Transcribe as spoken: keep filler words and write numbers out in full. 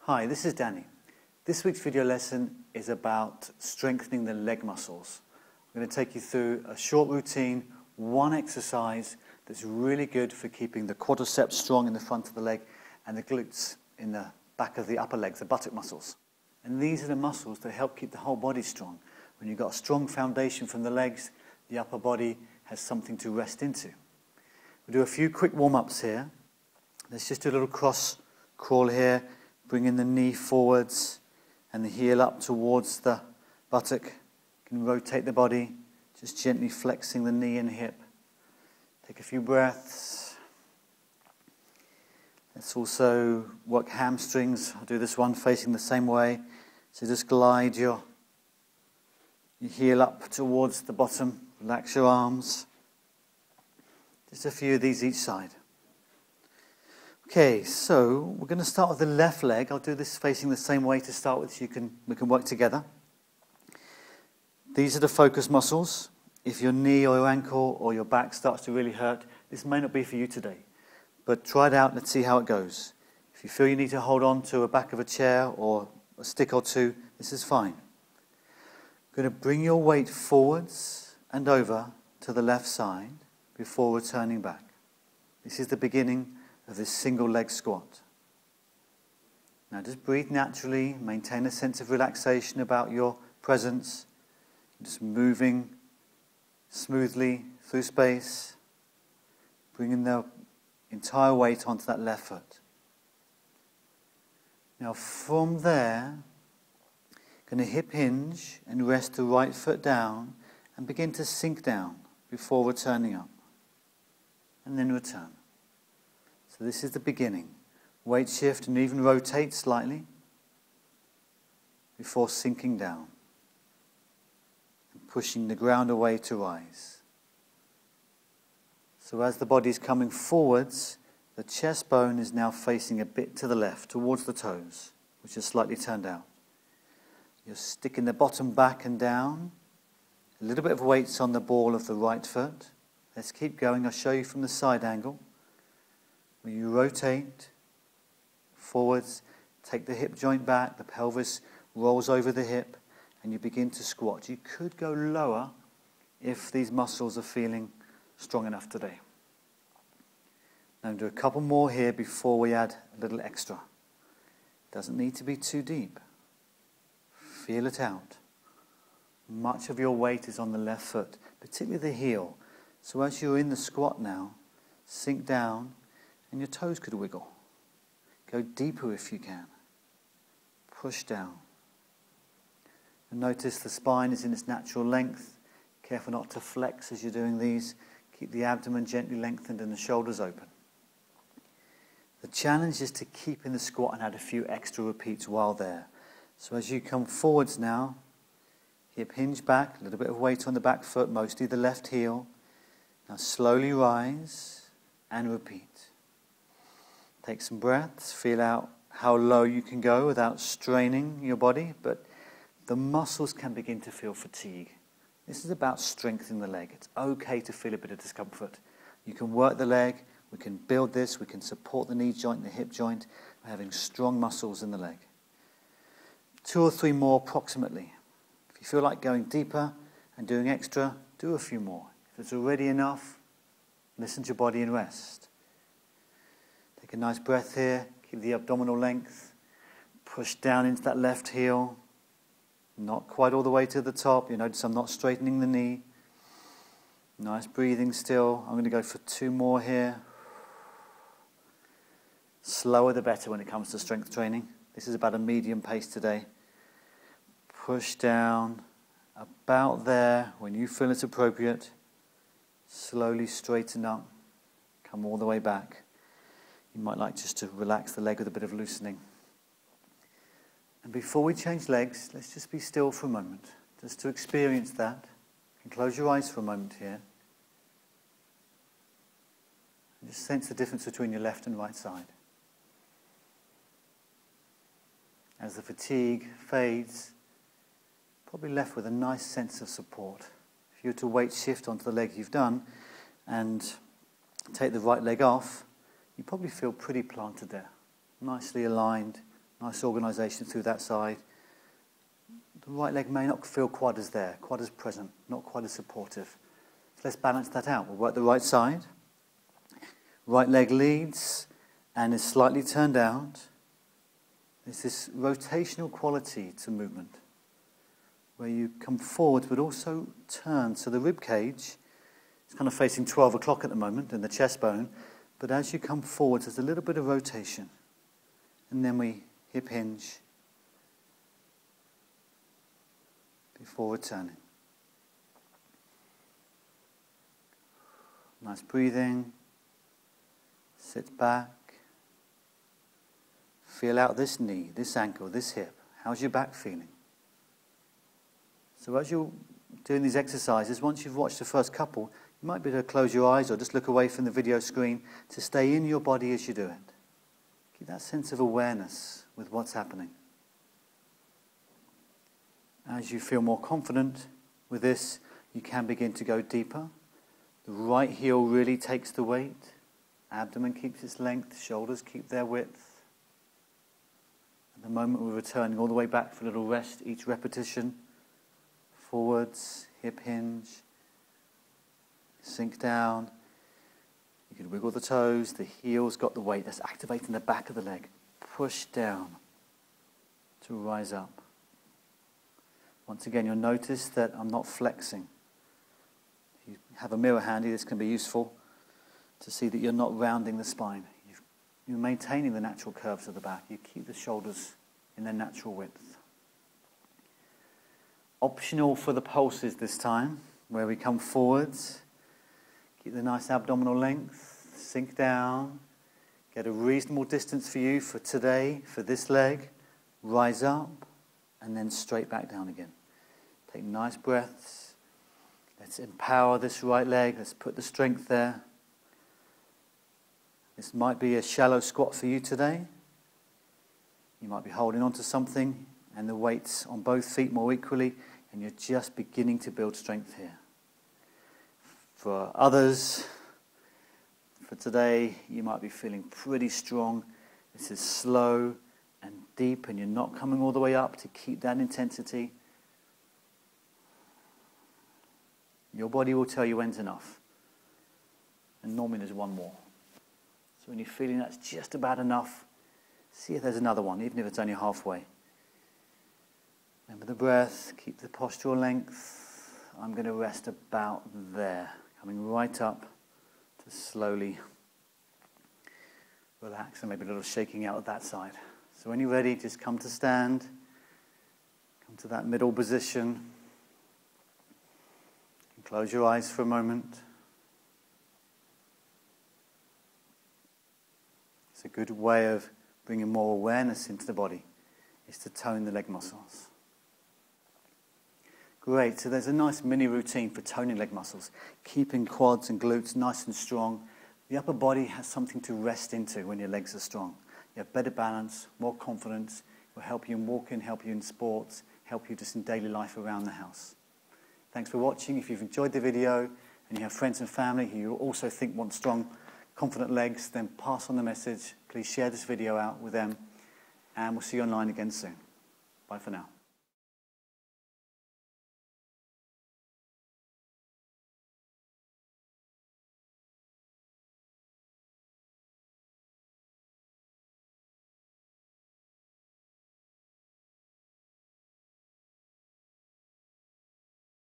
Hi, this is Danny. This week's video lesson is about strengthening the leg muscles. I'm going to take you through a short routine, one exercise that's really good for keeping the quadriceps strong in the front of the leg and the glutes in the back of the upper legs, the buttock muscles. And these are the muscles that help keep the whole body strong. When you've got a strong foundation from the legs, the upper body has something to rest into. We'll do a few quick warm-ups here. Let's just do a little cross crawl here. Bringing the knee forwards and the heel up towards the buttock. You can rotate the body, just gently flexing the knee and hip. Take a few breaths. Let's also work hamstrings. I'll do this one facing the same way. So just glide your, your heel up towards the bottom. Relax your arms. Just a few of these each side. Okay, so we're going to start with the left leg. I'll do this facing the same way to start with so you can, we can work together. These are the focus muscles. If your knee or your ankle or your back starts to really hurt, this may not be for you today. But try it out, let's see how it goes. If you feel you need to hold on to a back of a chair or a stick or two, this is fine. You're going to bring your weight forwards and over to the left side before returning back. This is the beginning of this single leg squat. Now just breathe naturally, maintain a sense of relaxation about your presence, just moving smoothly through space, bringing the entire weight onto that left foot. Now from there, going to hip hinge and rest the right foot down and begin to sink down before returning up, and then return. So this is the beginning. Weight shift and even rotate slightly before sinking down and pushing the ground away to rise. So as the body is coming forwards, the chest bone is now facing a bit to the left, towards the toes, which is slightly turned out. You're sticking the bottom back and down. A little bit of weight's on the ball of the right foot. Let's keep going. I'll show you from the side angle. When you rotate forwards, take the hip joint back, the pelvis rolls over the hip, and you begin to squat. You could go lower if these muscles are feeling strong enough today. Now do a couple more here before we add a little extra. Doesn't need to be too deep. Feel it out. Much of your weight is on the left foot, particularly the heel. So as you're in the squat now, sink down, and your toes could wiggle. Go deeper if you can. Push down. And notice the spine is in its natural length. Careful not to flex as you're doing these. Keep the abdomen gently lengthened and the shoulders open. The challenge is to keep in the squat and add a few extra repeats while there. So as you come forwards now, hip hinge back, a little bit of weight on the back foot, mostly the left heel. Now slowly rise and repeat. Take some breaths, feel out how low you can go without straining your body, but the muscles can begin to feel fatigue. This is about strengthening the leg. It's okay to feel a bit of discomfort. You can work the leg, we can build this, we can support the knee joint and the hip joint by having strong muscles in the leg. Two or three more approximately. If you feel like going deeper and doing extra, do a few more. If it's already enough, listen to your body and rest. Take a nice breath here, keep the abdominal length, push down into that left heel, not quite all the way to the top. You notice I'm not straightening the knee. Nice breathing still. I'm going to go for two more here. Slower the better when it comes to strength training. This is about a medium pace today. Push down, about there. When you feel it's appropriate, slowly straighten up, come all the way back. You might like just to relax the leg with a bit of loosening. And before we change legs, let's just be still for a moment, just to experience that. You can close your eyes for a moment here. And just sense the difference between your left and right side. As the fatigue fades, probably left with a nice sense of support. If you were to weight shift onto the leg you've done and take the right leg off, you probably feel pretty planted there. Nicely aligned, Nice organisation through that side. The right leg may not feel quite as there, quite as present, not quite as supportive. So let's balance that out. We'll work the right side. Right leg leads and is slightly turned out. There's this rotational quality to movement where you come forward but also turn. So the rib cage is kind of facing twelve o'clock at the moment in the chest bone, but as you come forward there's a little bit of rotation. And then we hip hinge before returning. Nice breathing. Sit back. Feel out this knee, this ankle, this hip. How's your back feeling? So as you're doing these exercises, once you've watched the first couple, you might be able to close your eyes or just look away from the video screen to stay in your body as you do it. Keep that sense of awareness with what's happening. As you feel more confident with this, you can begin to go deeper. The right heel really takes the weight. Abdomen keeps its length, shoulders keep their width. At the moment we're returning all the way back for a little rest, each repetition. Forwards, hip hinge, sink down. You can wiggle the toes, the heel's got the weight. That's activating the back of the leg. Push down to rise up. Once again, you'll notice that I'm not flexing. If you have a mirror handy, this can be useful to see that you're not rounding the spine. You've, you're maintaining the natural curves of the back. You keep the shoulders in their natural width. Optional for the pulses this time, where we come forwards. Keep the nice abdominal length, sink down, get a reasonable distance for you for today, for this leg, rise up, and then straight back down again. Take nice breaths. Let's empower this right leg, let's put the strength there. This might be a shallow squat for you today. You might be holding on to something and the weight's on both feet more equally, and you're just beginning to build strength here. For others, for today, you might be feeling pretty strong. This is slow and deep, and you're not coming all the way up to keep that intensity. Your body will tell you when's enough. And normally there's one more. So when you're feeling that's just about enough, see if there's another one, even if it's only halfway. Remember the breath, keep the postural length. I'm going to rest about there. Coming right up to slowly relax, and maybe a little shaking out of that side. So when you're ready, just come to stand. Come to that middle position. And close your eyes for a moment. It's a good way of bringing more awareness into the body, is to tone the leg muscles. Great, so there's a nice mini routine for toning leg muscles, keeping quads and glutes nice and strong. The upper body has something to rest into when your legs are strong. You have better balance, more confidence. It will help you in walking, help you in sports, help you just in daily life around the house. Thanks for watching. If you've enjoyed the video and you have friends and family who you also think want strong, confident legs, then pass on the message. Please share this video out with them, and we'll see you online again soon. Bye for now.